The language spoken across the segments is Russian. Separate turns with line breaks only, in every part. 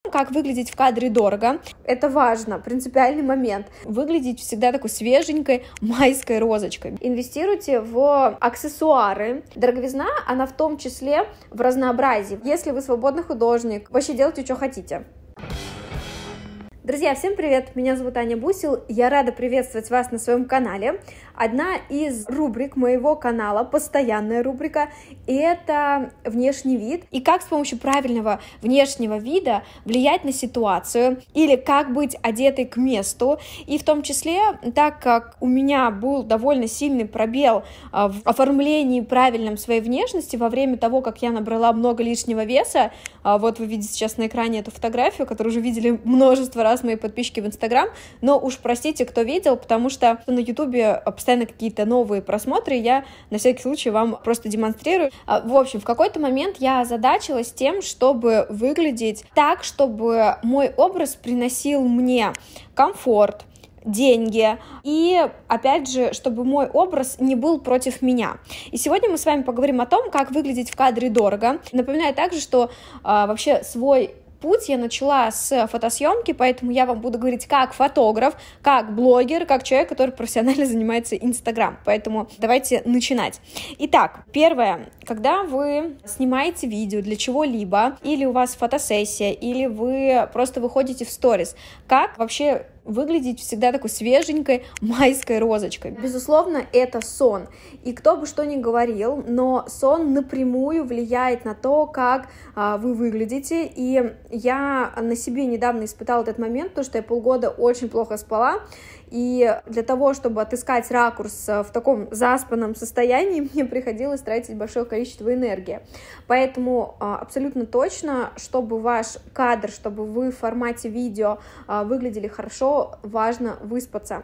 Как выглядеть в кадре дорого. Это важно, принципиальный момент. Выглядеть всегда такой свеженькой майской розочкой. Инвестируйте в аксессуары. Дороговизна, она в том числе в разнообразии. Если вы свободный художник, вообще делайте, что хотите. Друзья, всем привет! Меня зовут Аня Бусил, я рада приветствовать вас на своем канале. Одна из рубрик моего канала, постоянная рубрика, это внешний вид и как с помощью правильного внешнего вида влиять на ситуацию или как быть одетой к месту. И в том числе, так как у меня был довольно сильный пробел в оформлении правильном своей внешности во время того, как я набрала много лишнего веса, вот вы видите сейчас на экране эту фотографию, которую уже видели множество раз мои подписчики в Инстаграм, но уж простите, кто видел, потому что на Ютубе постоянно какие-то новые просмотры, я на всякий случай вам просто демонстрирую. В общем, в какой-то момент я озадачилась тем, чтобы выглядеть так, чтобы мой образ приносил мне комфорт, деньги, и, опять же, чтобы мой образ не был против меня. И сегодня мы с вами поговорим о том, как выглядеть в кадре дорого. Напоминаю также, что вообще свой путь я начала с фотосъемки, поэтому я вам буду говорить как фотограф, как блогер, как человек, который профессионально занимается Инстаграм. Поэтому давайте начинать. Итак, первое, когда вы снимаете видео для чего-либо, или у вас фотосессия, или вы просто выходите в сторис, как вообще выглядеть всегда такой свеженькой майской розочкой. Безусловно, это сон. И кто бы что ни говорил, но сон напрямую влияет на то, как вы выглядите. И я на себе недавно испытала этот момент, потому что я полгода очень плохо спала. И для того, чтобы отыскать ракурс в таком заспанном состоянии, мне приходилось тратить большое количество энергии. Поэтому абсолютно точно, чтобы ваш кадр, чтобы вы в формате видео выглядели хорошо, важно выспаться.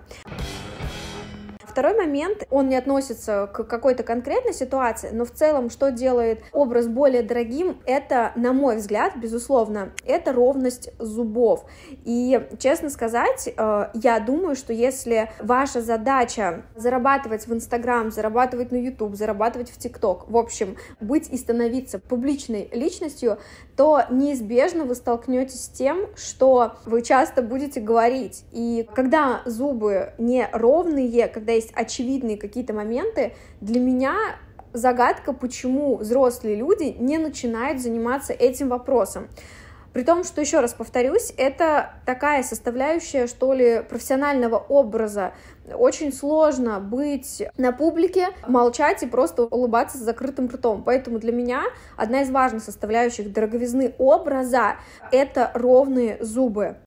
Второй момент, он не относится к какой-то конкретной ситуации, но в целом, что делает образ более дорогим, это, на мой взгляд, безусловно, это ровность зубов. И, честно сказать, я думаю, что если ваша задача зарабатывать в Инстаграм, зарабатывать на Ютуб, зарабатывать в ТикТок, в общем, быть и становиться публичной личностью, то неизбежно вы столкнетесь с тем, что вы часто будете говорить. И когда зубы не ровные, когда есть очевидные какие-то моменты, для меня загадка, почему взрослые люди не начинают заниматься этим вопросом. При том, что, еще раз повторюсь, это такая составляющая, что ли, профессионального образа. Очень сложно быть на публике, молчать и просто улыбаться с закрытым ртом. Поэтому для меня одна из важных составляющих дороговизны образа — это ровные зубы.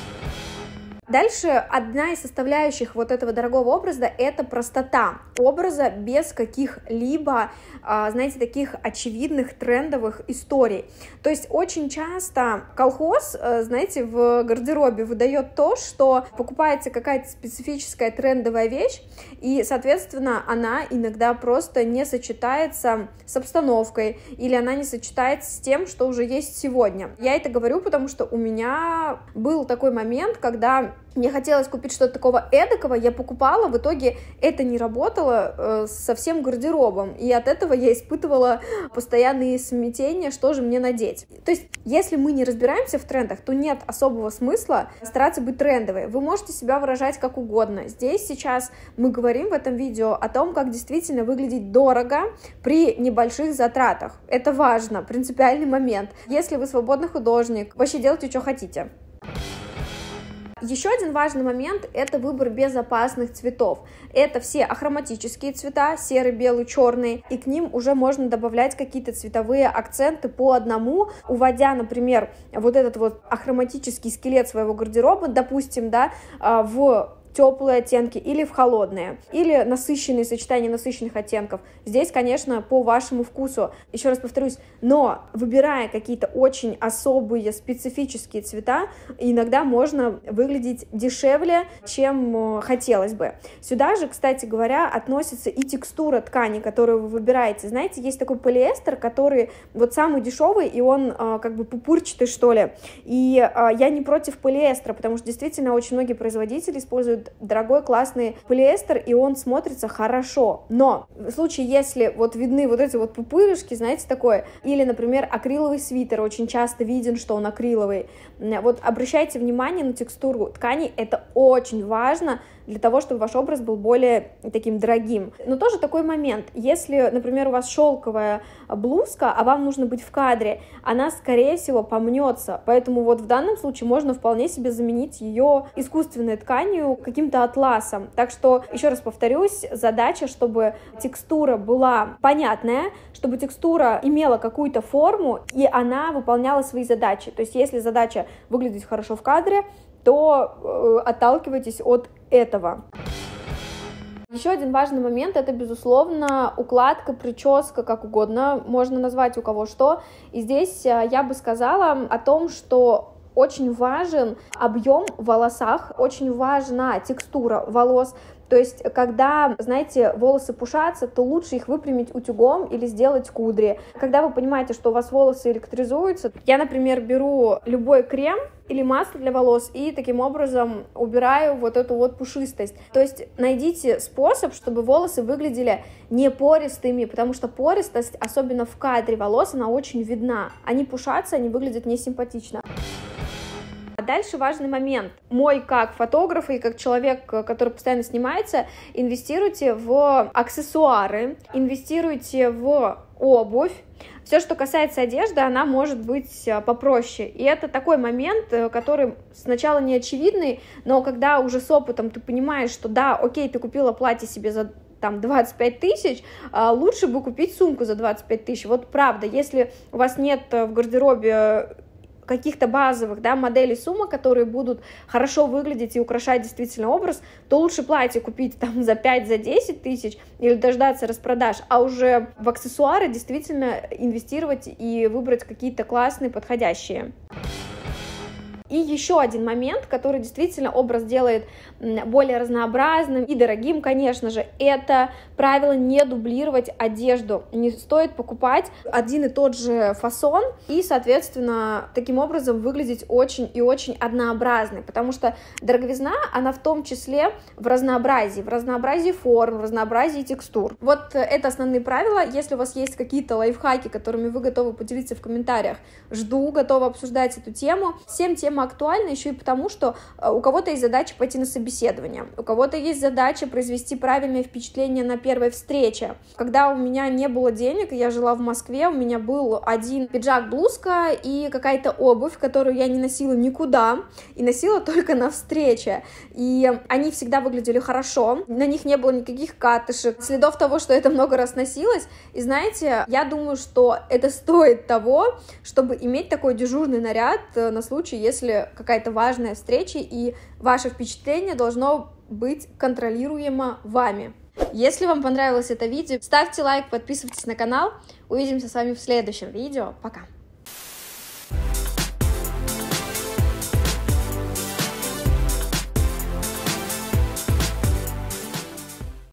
Дальше одна из составляющих вот этого дорогого образа — это простота образа без каких-либо, знаете, таких очевидных трендовых историй. То есть очень часто колхоз, знаете, в гардеробе выдает то, что покупается какая-то специфическая трендовая вещь, и, соответственно, она иногда просто не сочетается с обстановкой, или она не сочетается с тем, что уже есть сегодня. Я это говорю, потому что у меня был такой момент, когда мне хотелось купить что-то такого эдакого, я покупала, в итоге это не работало со всем гардеробом, и от этого я испытывала постоянные смятения, что же мне надеть. То есть, если мы не разбираемся в трендах, то нет особого смысла стараться быть трендовой. Вы можете себя выражать как угодно. Здесь сейчас мы говорим в этом видео о том, как действительно выглядеть дорого при небольших затратах. Это важно, принципиальный момент. Если вы свободный художник, вообще делайте, что хотите. Еще один важный момент — это выбор безопасных цветов. Это все ахроматические цвета, серый, белый, черный, и к ним уже можно добавлять какие-то цветовые акценты по одному, уводя, например, вот этот вот ахроматический скелет своего гардероба, допустим, да, в теплые оттенки или в холодные, или насыщенные сочетания насыщенных оттенков. Здесь, конечно, по вашему вкусу. Еще раз повторюсь, но выбирая какие-то очень особые специфические цвета, иногда можно выглядеть дешевле, чем хотелось бы. Сюда же, кстати говоря, относится и текстура ткани, которую вы выбираете. Знаете, есть такой полиэстер, который вот самый дешевый, и он как бы пупырчатый, что ли. И я не против полиэстера, потому что действительно очень многие производители используют используют дорогой классный полиэстер, и он смотрится хорошо. Но в случае, если вот видны вот эти вот пупырышки, знаете, такое, или, например, акриловый свитер, очень часто виден, что он акриловый, вот обращайте внимание на текстуру ткани, это очень важно для того, чтобы ваш образ был более таким дорогим. Но тоже такой момент, если, например, у вас шелковая блузка, а вам нужно быть в кадре, она, скорее всего, помнется, поэтому вот в данном случае можно вполне себе заменить ее искусственной тканью, каким-то атласом. Так что, еще раз повторюсь, задача, чтобы текстура была понятная, чтобы текстура имела какую-то форму, и она выполняла свои задачи. То есть, если задача выглядеть хорошо в кадре, то отталкивайтесь от этого. Еще один важный момент — это, безусловно, укладка, прическа, как угодно, можно назвать у кого что. И здесь я бы сказала о том, что очень важен объем в волосах, очень важна текстура волос. То есть, когда, знаете, волосы пушатся, то лучше их выпрямить утюгом или сделать кудри. Когда вы понимаете, что у вас волосы электризуются, я, например, беру любой крем или масло для волос и таким образом убираю вот эту вот пушистость. То есть найдите способ, чтобы волосы выглядели не пористыми, потому что пористость, особенно в кадре волос, она очень видна. Они пушатся, они выглядят несимпатично. А дальше важный момент. Мой как фотограф и как человек, который постоянно снимается, инвестируйте в аксессуары, инвестируйте в обувь. Все, что касается одежды, она может быть попроще. И это такой момент, который сначала не очевидный, но когда уже с опытом ты понимаешь, что да, окей, ты купила платье себе за 25 тысяч, лучше бы купить сумку за 25 тысяч. Вот правда, если у вас нет в гардеробе каких-то базовых, да, моделей сумок, которые будут хорошо выглядеть и украшать действительно образ, то лучше платье купить там за 5-10 тысяч или дождаться распродаж, а уже в аксессуары действительно инвестировать и выбрать какие-то классные, подходящие. И еще один момент, который действительно образ делает более разнообразным и дорогим, конечно же, это правило не дублировать одежду. Не стоит покупать один и тот же фасон и, соответственно, таким образом выглядеть очень и очень однообразной, потому что дороговизна, она в том числе в разнообразии форм, в разнообразии текстур. Вот это основные правила. Если у вас есть какие-то лайфхаки, которыми вы готовы поделиться в комментариях, жду, готова обсуждать эту тему. Всем тема актуальна еще и потому, что у кого-то есть задача пойти на собеседование, у кого-то есть задача произвести правильное впечатление на первой встрече. Когда у меня не было денег, я жила в Москве, у меня был один пиджак, блузка и какая-то обувь, которую я не носила никуда и носила только на встрече. И они всегда выглядели хорошо, на них не было никаких катышек, следов того, что это много раз носилось. И знаете, я думаю, что это стоит того, чтобы иметь такой дежурный наряд на случай, если какая-то важная встреча, и ваше впечатление должно быть контролируемо вами. Если вам понравилось это видео, ставьте лайк, подписывайтесь на канал. Увидимся с вами в следующем видео. Пока!